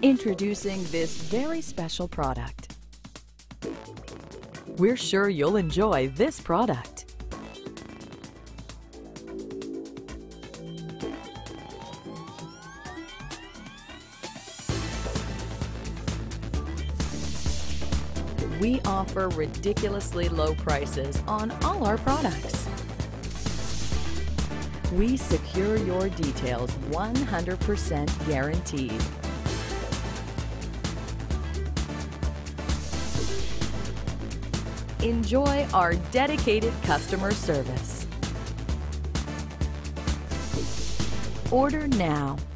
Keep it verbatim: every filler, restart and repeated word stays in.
Introducing this very special product. We're sure you'll enjoy this product. We offer ridiculously low prices on all our products. We secure your details one hundred percent guaranteed. Enjoy our dedicated customer service. Order now.